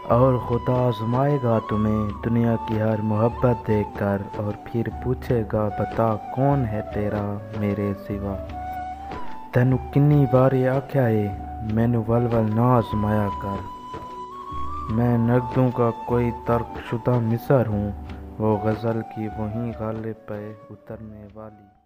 और खुदा आजमाएगा तुम्हें दुनिया की हर मोहब्बत देखकर, और फिर पूछेगा बता कौन है तेरा मेरे सिवा। तेनू किन्नी बारी आख्या है मैनू वल वल ना आजमाया कर। मैं नकदों का कोई तर्कशुदा मिसर हूँ, वो गज़ल की वहीं गालिब पे उतरने वाली।